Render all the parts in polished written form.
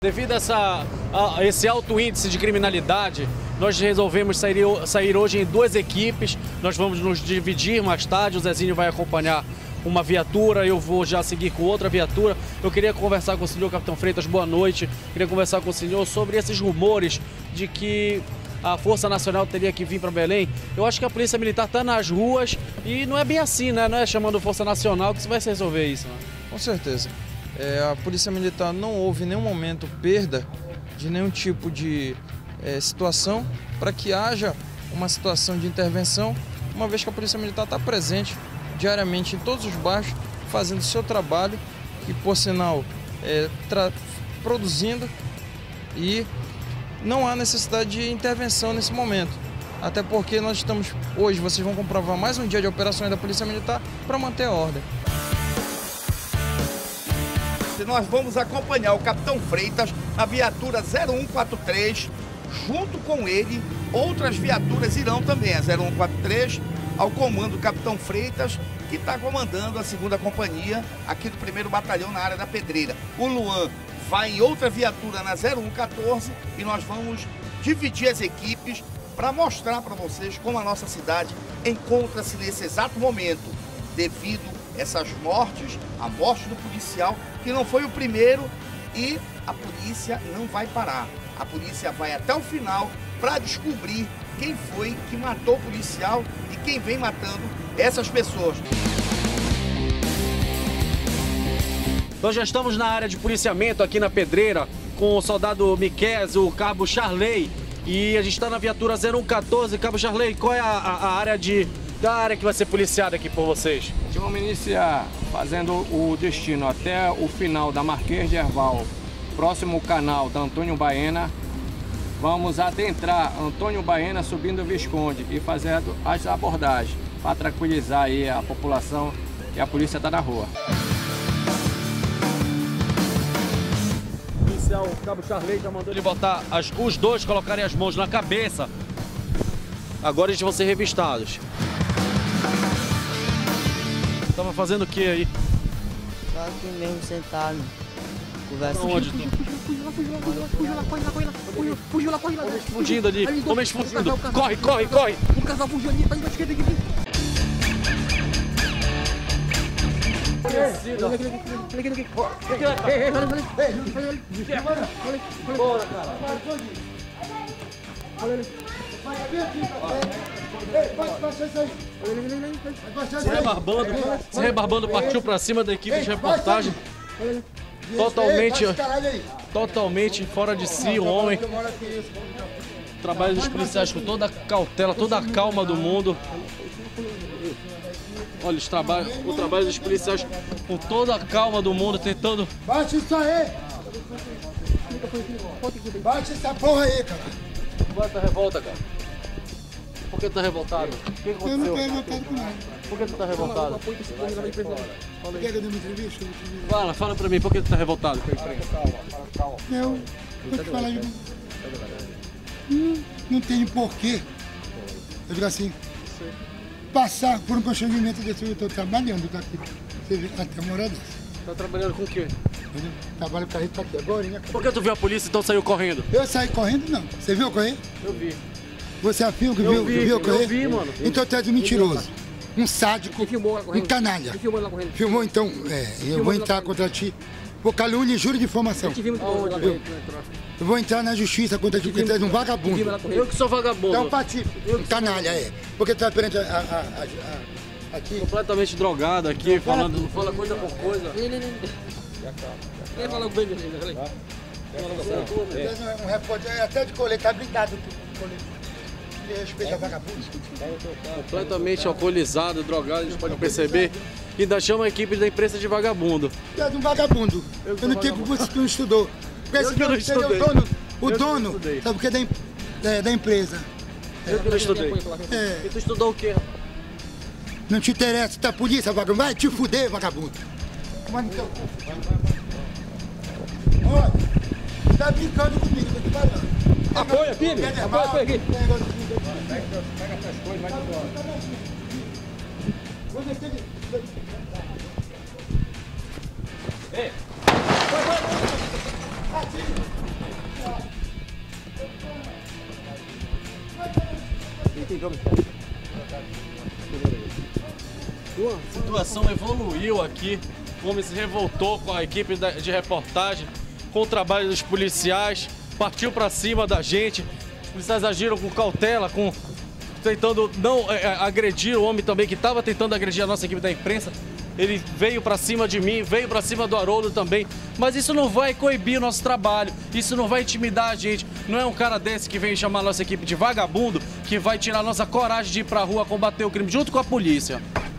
Devido a esse alto índice de criminalidade, nós resolvemos sair hoje em duas equipes. Nós vamos nos dividir mais tarde, o Zezinho vai acompanhar uma viatura, eu vou já seguir com outra viatura. Eu queria conversar com o senhor Capitão Freitas, boa noite. Queria conversar com o senhor sobre esses rumores de que a Força Nacional teria que vir para Belém. Eu acho que a Polícia Militar está nas ruas e não é bem assim, né? Não é chamando Força Nacional que você vai se resolver isso, né? Com certeza. A Polícia Militar não houve em nenhum momento perda de nenhum tipo de situação para que haja uma situação de intervenção, uma vez que a Polícia Militar está presente diariamente em todos os bairros, fazendo seu trabalho e, por sinal, produzindo, e não há necessidade de intervenção nesse momento. Até porque nós estamos, hoje vocês vão comprovar mais um dia de operações da Polícia Militar para manter a ordem. Nós vamos acompanhar o Capitão Freitas na viatura 0143, junto com ele outras viaturas irão também, a 0143, ao comando do Capitão Freitas, que está comandando a 2ª Companhia aqui do 1º Batalhão na área da Pedreira. O Luan vai em outra viatura na 0114 e nós vamos dividir as equipes para mostrar para vocês como a nossa cidade encontra-se nesse exato momento, devido a essas mortes, a morte do policial, que não foi o primeiro, e a polícia não vai parar. A polícia vai até o final para descobrir quem foi que matou o policial e quem vem matando essas pessoas. Nós já estamos na área de policiamento aqui na Pedreira com o soldado Miquel, o cabo Charley, e a gente está na viatura 0114. Cabo Charley, qual é a área da área que vai ser policiada aqui por vocês? Vamos iniciar fazendo o destino até o final da Marquês de Herval, próximo canal da Antônio Baena. Vamos adentrar Antônio Baena subindo o Visconde e fazendo as abordagens para tranquilizar aí a população, e a polícia está na rua. O policial Cabo Charley já mandou ele botar os dois colocarem as mãos na cabeça. Agora eles vão ser revistados. Tava fazendo o que aí? Tava aqui mesmo sentado, conversando. Onde? Fugiu lá, corre lá. Homens fugindo ali, homens fugindo. Corre, corre, corre. O casal fugiu ali, tá indo à esquerda aqui. Bora, cara. Se rebarbando, partiu pra cima da equipe de reportagem. Totalmente fora de si, o homem. Trabalho dos policiais com toda a cautela, toda a calma do mundo. Olha, o trabalho dos policiais com toda a calma do mundo, tentando... Bate isso aí! Bate essa porra aí, cara! Qual é a tua revolta, cara? Por que tu tá revoltado? O que aconteceu? Eu não tô revoltado com nada. Por que tu tá revoltado? Quer que eu dê uma entrevista? Fala pra mim, por que tu tá revoltado? Eu vou te falar de não tenho porquê. Eu digo assim, passar por um constrangimento desse, eu estou trabalhando, tá aqui. Você vê, até uma hora dessa. Tá trabalhando com o quê? Eu trabalho, o carrinho tá aqui agora, hein? Por que tu viu a polícia e então saiu correndo? Eu saí correndo, não. Você viu eu correr? Eu vi. Você afirma que viu eu correr? Eu vi, mano. Então tu és um mentiroso, um sádico, um canalha. Filmou, então, eu vou entrar contra ti por calúnia e juro de informação. Eu vou entrar na justiça contra ti, porque tu és um vagabundo. Eu que sou vagabundo. Então, patife, um canalha, Porque tu tá perante aqui. Completamente drogado aqui, falando, fala coisa por coisa. Quem falou bem, meu filho? Um repórter até de colete, tá blindado com colete. Ele respeita vagabundo. Completamente alcoolizado, drogado, a gente pode perceber. E ainda chama a equipe da imprensa de vagabundo. Tu és um vagabundo. Eu não tenho que você não estudou. Eu que não estudei. O dono, sabe o que é da empresa? Eu que não estudei. E tu estudou o quê? Não te interessa, tá polícia, vagabundo. Vai te fuder, vagabundo. Mano, então. Olha, tá brincando comigo, tô te falando. Apoia, filho! Apoia aqui! Pega essas coisas, vai embora. Ei! Vai! A situação evoluiu aqui. O homem se revoltou com a equipe de reportagem, com o trabalho dos policiais, partiu para cima da gente. Os policiais agiram com cautela, tentando não agredir o homem também, que estava tentando agredir a nossa equipe da imprensa. Ele veio para cima de mim, veio para cima do Haroldo também. Mas isso não vai coibir o nosso trabalho, isso não vai intimidar a gente. Não é um cara desse que vem chamar a nossa equipe de vagabundo que vai tirar a nossa coragem de ir para a rua combater o crime junto com a polícia.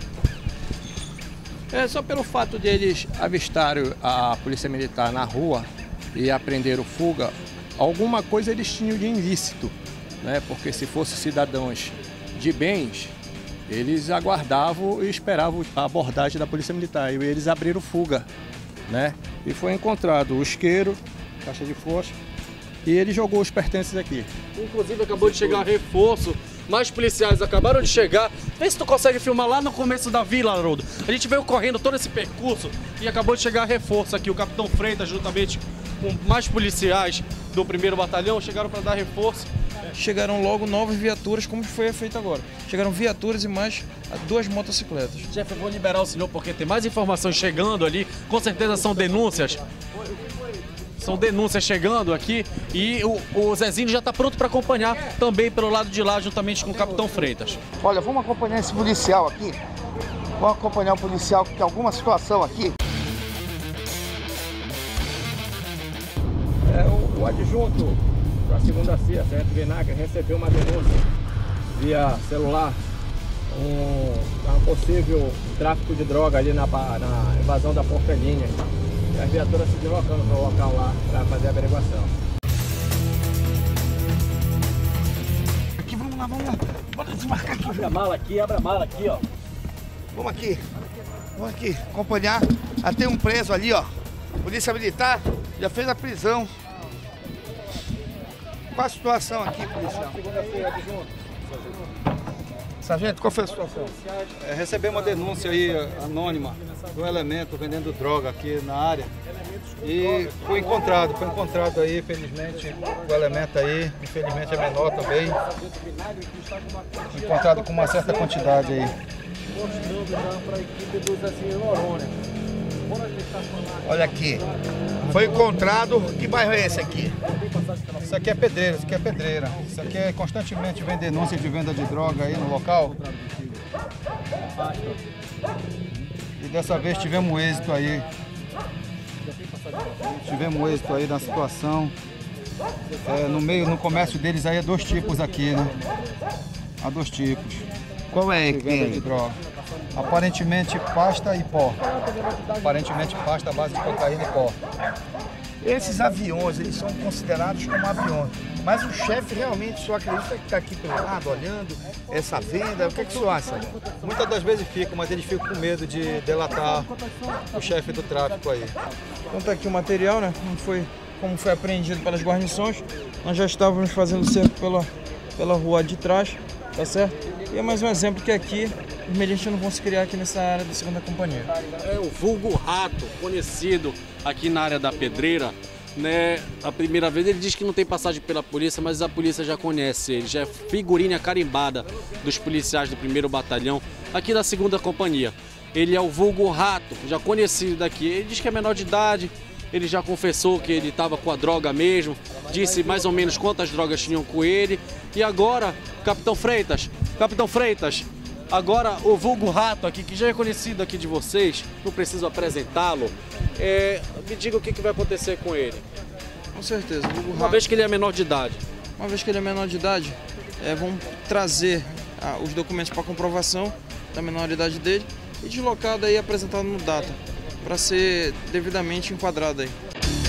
É só pelo fato de eles avistarem a polícia militar na rua e apreenderam fuga, alguma coisa eles tinham de ilícito, né? Porque se fossem cidadãos de bens, eles aguardavam e esperavam a abordagem da polícia militar. E eles abriram fuga, né? E foi encontrado o isqueiro, caixa de fósforo, e ele jogou os pertences aqui. Inclusive acabou de chegar reforço, mais policiais acabaram de chegar. Vê se tu consegue filmar lá no começo da vila, Haroldo. A gente veio correndo todo esse percurso e acabou de chegar reforço aqui. O capitão Freitas, juntamente com mais policiais do 1º Batalhão, chegaram para dar reforço. Chegaram logo novas viaturas, como foi feito agora. Chegaram viaturas e mais 2 motocicletas. Chefe, eu vou liberar o senhor porque tem mais informações chegando ali. Com certeza são denúncias. São denúncias chegando aqui e o Zezinho já está pronto para acompanhar também pelo lado de lá, juntamente com o capitão Freitas. Olha, vamos acompanhar esse policial aqui. Vamos acompanhar o policial que tem alguma situação aqui. O adjunto da 2ª CIA, Sargento Vinagre, recebeu uma denúncia via celular, um possível tráfico de droga ali na invasão da Portelinha. E as viaturas se deslocando para o local lá para fazer a averiguação. Aqui, vamos lá. Bora desmarcar aqui. Abre a mala aqui, ó. Vamos aqui acompanhar. Tem um preso ali, ó. Polícia Militar já fez a prisão. Qual a situação aqui, policial? Sargento, qual foi a situação? Recebemos uma denúncia aí anônima de um elemento vendendo droga aqui na área e foi encontrado aí, felizmente, o elemento aí, infelizmente é menor também, encontrado com uma certa quantidade aí. Mostrando já para a equipe do Zezinho Noronha. Olha aqui, foi encontrado, que bairro é esse aqui? Isso aqui é pedreira, Isso aqui é constantemente vem denúncia de venda de droga aí no local. E dessa vez tivemos êxito aí. Na situação. No comércio deles aí é 2 tipos aqui, né? Há 2 tipos. Qual é de venda de droga. Aparentemente pasta e pó. Aparentemente pasta à base de cocaína e pó. Esses aviões, eles são considerados como aviões, mas o chefe realmente só acredita que está aqui pelo lado, olhando essa venda. O que é que o senhor acha? Muitas das vezes ficam, mas eles ficam com medo de delatar o chefe do tráfico aí. Então tá aqui o material, né? Como foi apreendido pelas guarnições, nós já estávamos fazendo cerco pela rua de trás, tá certo? E é mais um exemplo que aqui os meliantes não vão se criar aqui nessa área da 2ª Companhia. É o vulgo rato, conhecido aqui na área da Pedreira, né? A primeira vez ele diz que não tem passagem pela polícia, mas a polícia já conhece ele, já é figurinha carimbada dos policiais do 1º Batalhão, aqui da 2ª Companhia. Ele é o vulgo rato, já conhecido daqui. Ele diz que é menor de idade, ele já confessou que ele estava com a droga mesmo, disse mais ou menos quantas drogas tinham com ele. E agora, Capitão Freitas, agora o vulgo rato aqui, que já é conhecido aqui de vocês, não preciso apresentá-lo, me diga o que vai acontecer com ele. Com certeza, o vulgo rato, uma vez que ele é menor de idade. Vamos trazer os documentos para comprovação da menoridade dele e deslocado aí, apresentado no DATA, para ser devidamente enquadrado aí.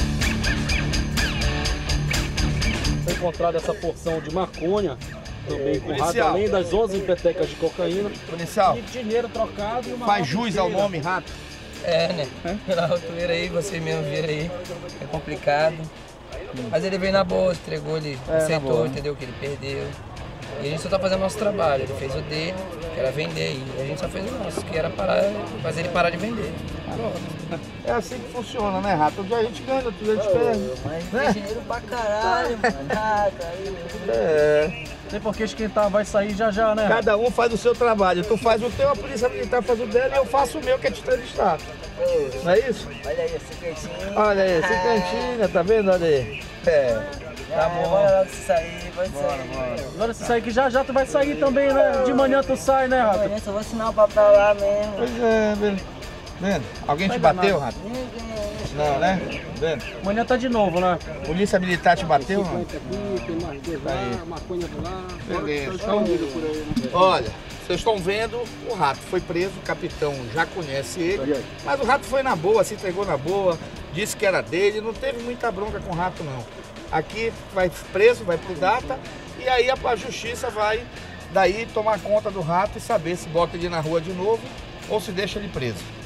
Foi encontrada essa porção de maconha, também com rato, além das 11 petecas de cocaína. Policial, e dinheiro trocado e uma faz jus ao nome rato. Né? Pela altura aí, você mesmo viram aí, é complicado. Mas ele veio na boa, entregou, ele aceitou, entendeu? Que ele perdeu. E a gente só tá fazendo o nosso trabalho. Ele fez o dele, que era vender, e a gente só fez o nosso, que era fazer ele parar de vender. É assim que funciona, né, rato? Um dia a gente ganha, outro dia a gente perde. Mas tem dinheiro pra caralho, mano. Tem por que esquentar, vai sair já, né? Cada um faz o seu trabalho. Tu faz o teu, a polícia militar faz o dela e eu faço o meu, que é te entrevistar. Não é isso? Olha aí, esse cantinho. Olha aí, esse cantinho, tá vendo? Olha aí. Tá bom. Bora logo se sair, pode sair. Agora se sair que já tu vai sair também, né? De manhã tu sai, né, Rato? Amanhã só vou assinar o papel lá mesmo. Pois é, vendo? Alguém te bateu, Rato? Não, né? Vendo? Amanhã tá de novo, né? Polícia militar te bateu, mano? Beleza. Então, olha, vocês estão vendo, o Rato foi preso, o capitão já conhece ele, mas o Rato foi na boa, se entregou na boa, disse que era dele, não teve muita bronca com o Rato, não. Aqui vai preso, vai pro DATA, e aí a justiça vai daí tomar conta do Rato e saber se bota ele na rua de novo ou se deixa ele preso.